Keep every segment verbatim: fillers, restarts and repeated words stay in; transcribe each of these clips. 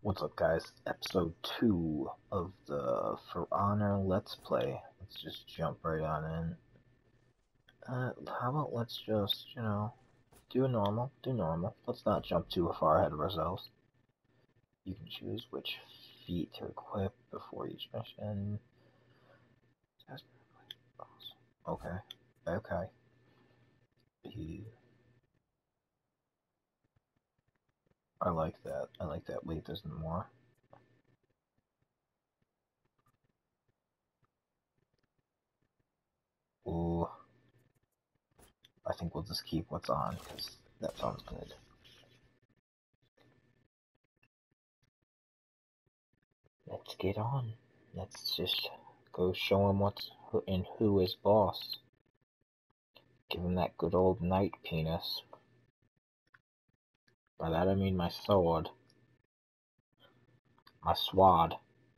What's up, guys? Episode two of the For Honor Let's Play. Let's just jump right on in. Uh, how about let's just, you know, do normal, do normal. Let's not jump too far ahead of ourselves. You can choose which feat to equip before each mission. Okay, okay. I like that. I like that. Wait, there's more. Ooh. I think we'll just keep what's on, because that sounds good. Let's get on. Let's just go show him what's who and who is boss. Give him that good old knight penis. By that I mean my sword. My swad.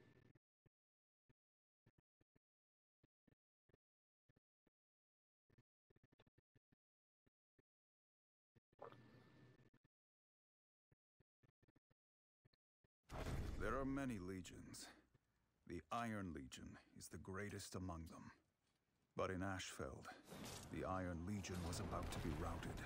There are many legions. The Iron Legion is the greatest among them. But in Ashfeld, the Iron Legion was about to be routed.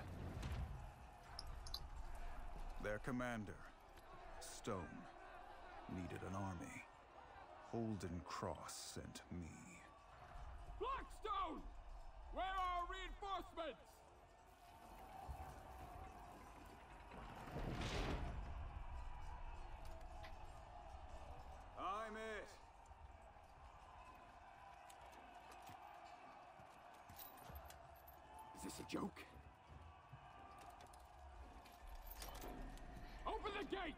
Their commander, Stone, needed an army. Holden Cross sent me. Blackstone! Where are reinforcements? I'm it. Is this a joke? Open the gate!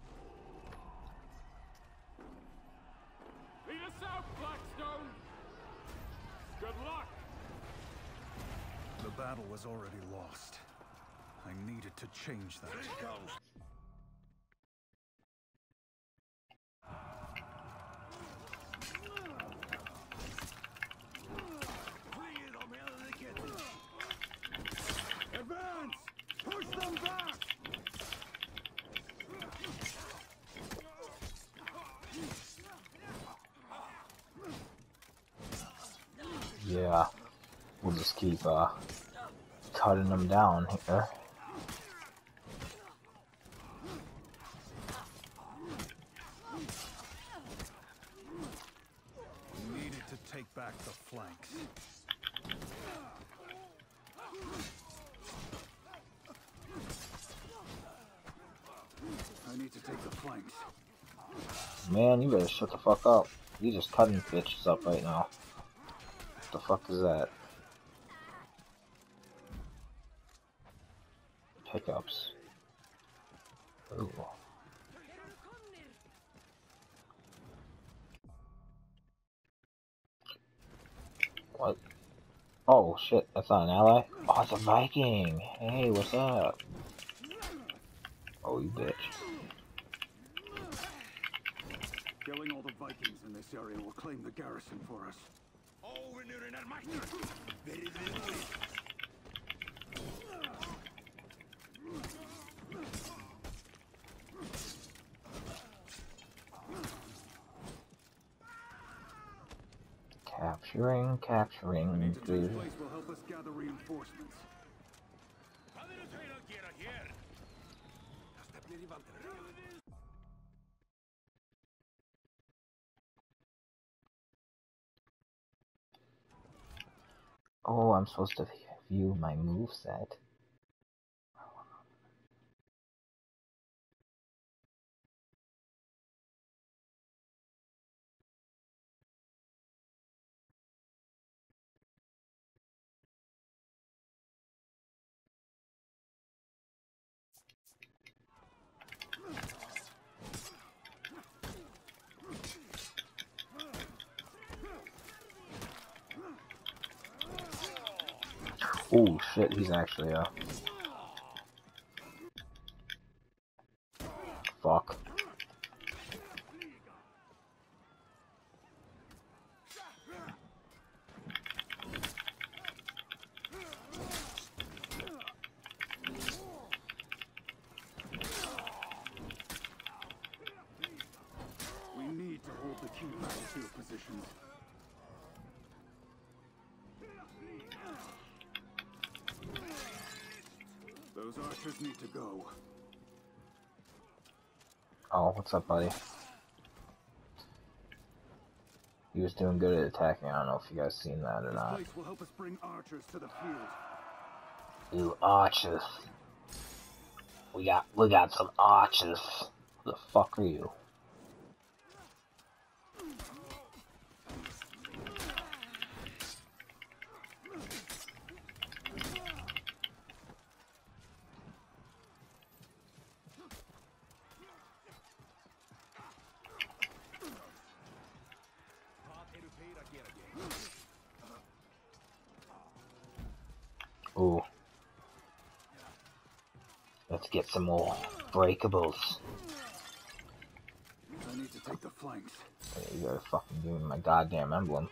Lead us out, Blackstone! Good luck! The battle was already lost. I needed to change that. Advance! Push them back! Yeah, we'll just keep uh, cutting them down here. We needed to take back the flanks. I need to take the flanks. Man, you better shut the fuck up. You just cutting bitches up right now. What the fuck is that? Pickups. Ooh. What? Oh shit, that's not an ally? Oh, it's a Viking! Hey, what's up? Oh, you bitch. Killing all the Vikings in this area will claim the garrison for us. Capturing, capturing, This dude. place will help us gather reinforcements. Oh, I'm supposed to view my moveset. Oh shit, he's actually uh fuck. battlefield positions. Those archers need to go. Oh, what's up, buddy? He was doing good at attacking. I don't know if you guys seen that or not. This place will help us bring archers to the field. Ooh, archers. We got we got some archers. Who the fuck are you? Ooh. Let's get some more breakables. I need to take the flanks. You gotta fucking give me my goddamn emblem.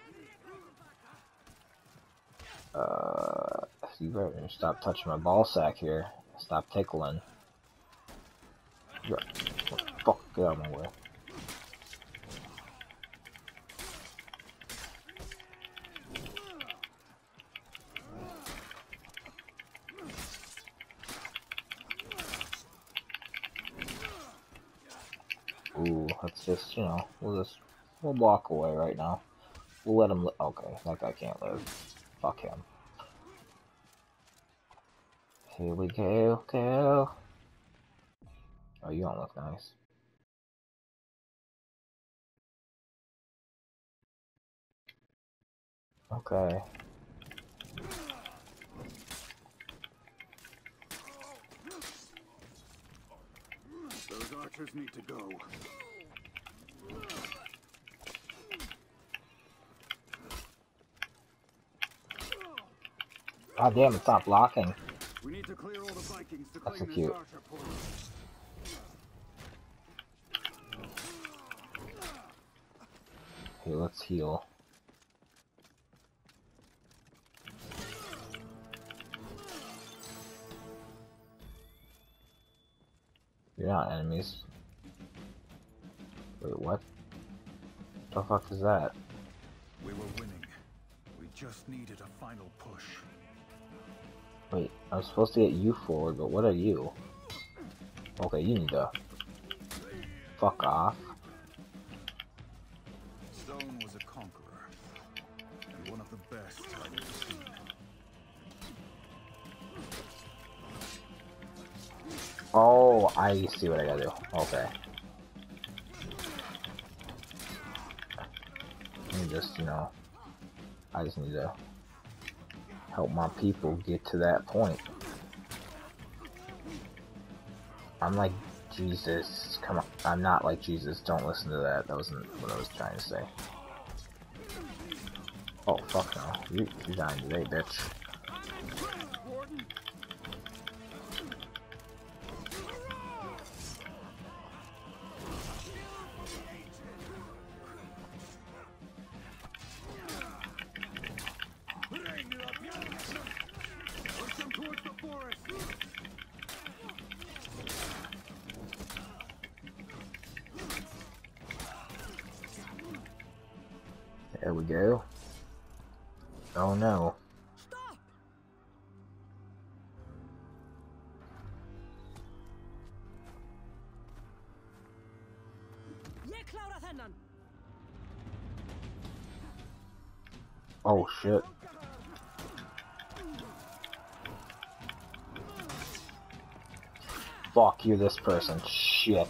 Uh, you better stop touching my ball sack here. Stop tickling. Yeah. What the fuck? Get out of my way. Ooh, let's just, you know, we'll just, we'll walk away right now. We'll let him li- okay, that guy can't live. Fuck him. Here we go, go. Oh, you don't look nice. Okay. Those archers need to go. God damn, it's not blocking. We need to clear all the Vikings to That's claim so this cute. archer point. Okay, let's heal. You're not enemies. Wait, what? The fuck is that? We were winning. We just needed a final push. Wait, I'm supposed to get you forward, but what are you? Okay, you need to fuck off. Stone was a conqueror. And one of the best I've ever seen. Oh, I see what I gotta do. Okay. Let me just, you know, I just need to help my people get to that point. I'm like Jesus. Come on. I'm not like Jesus. Don't listen to that. That wasn't what I was trying to say. Oh, fuck no. You, you're dying today, bitch. There we go. Oh no. Stop! Ég klára þennan. Oh shit. Fuck you, this person. Shit.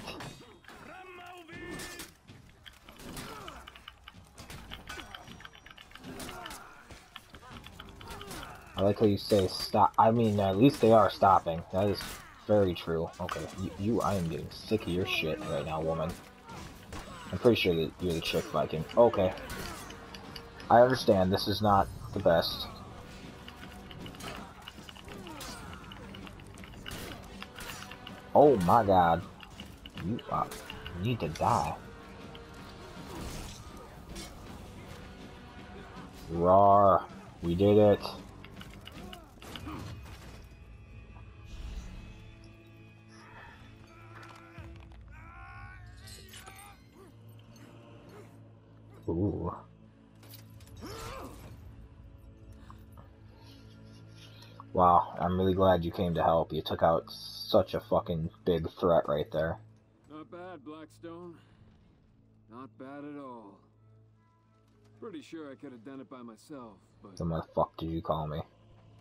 I like how you say stop. I mean, at least they are stopping. That is very true. Okay, you, you I am getting sick of your shit right now, woman. I'm pretty sure that you're the chick Viking. Okay. I understand, this is not the best. Oh my god. You, uh, need to die. Roar. We did it. Ooh. Wow, I'm really glad you came to help. You took out such a fucking big threat right there. Not bad, Blackstone. Not bad at all. Pretty sure I could have done it by myself, but... So what the fuck did you call me?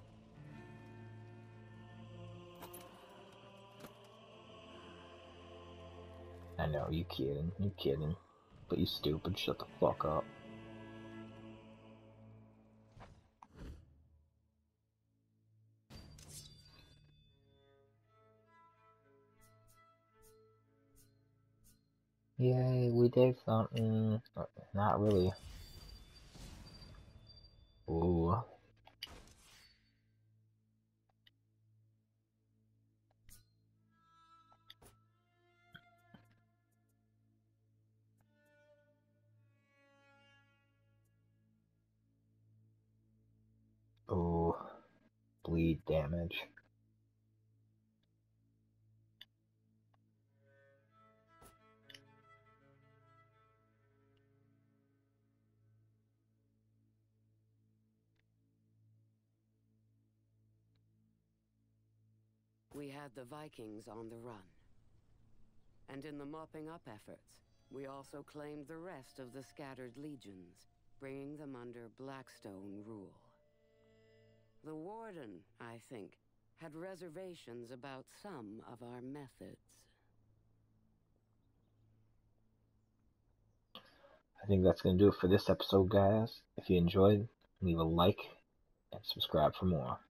I know, you kidding, you kidding. But you stupid, shut the fuck up. Yay, we did something. Not really. Ooh. Ooh. Bleed damage. We had the Vikings on the run. And in the mopping up efforts, we also claimed the rest of the scattered legions, bringing them under Blackstone rule. The Warden, I think, had reservations about some of our methods. I think that's going to do it for this episode, guys. If you enjoyed, leave a like and subscribe for more.